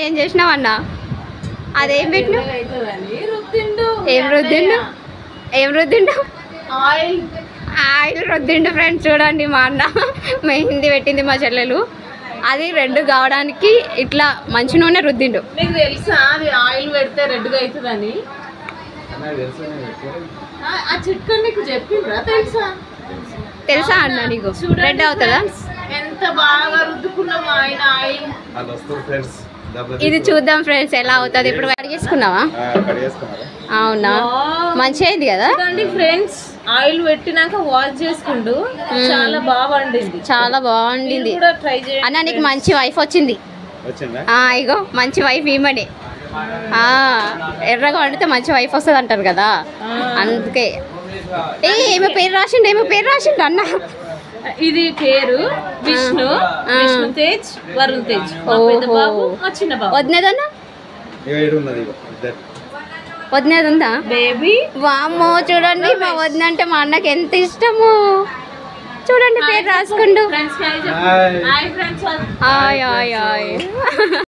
ఏం చేసినావు అన్న? అదేం పెట్టినా? ఏం రుద్దిండు? ఏం రుద్దిండు? Oil రుద్దిండు friends. చూడండి మా అన్న మెహందీ పెట్టింది మా చెల్లెలు. అది రెడ్ కావడానికి ఇట్లా మంచి నూనె రుద్దిండు. నీకు తెలుసా అది ఆయిల్ పెడితే రెడ్గా అవుతుందని? ఆ చిట్కా నీకు చెప్పిండ్రా? తెలుసా అన్న నీకు? రెడ్ అవుతుందా? ఎంత బాగా రుద్దుకున్నాం ఆయన ఆయిల్. ఇది చూద్దాం ఫ్రెండ్స్ ఎలా అవుతుంది. ఇప్పుడు కడిగేసుకున్నావా? అవునా, మంచిగా అయింది కదా ఫ్రెండ్స్. ఆయిల్ పెట్టినాక వాష్ చేసుకుంటూ చాలా బాగా వండింది. చాలా బాగుండింది అన్న. నీకు మంచి వైఫ్ వచ్చింది. ఇగో మంచి వైఫ్ ఈమెనే. ఎర్రగా వండితే మంచి వైఫ్ వస్తుంది అంటారు కదా, అందుకే. ఏమో పేరు రాసిండు అన్న. ఇది పేరు విష్ణు తేజ్, వరుణ్ తేజ్. చిన్న బాబు. వదిలేదన్నా? వదినేది ఉందా బేబీ? వామ్మో, చూడండి మా వదిన అంటే మా అన్నకి ఎంత ఇష్టము. చూడండి పేరు రాసుకుంటూ.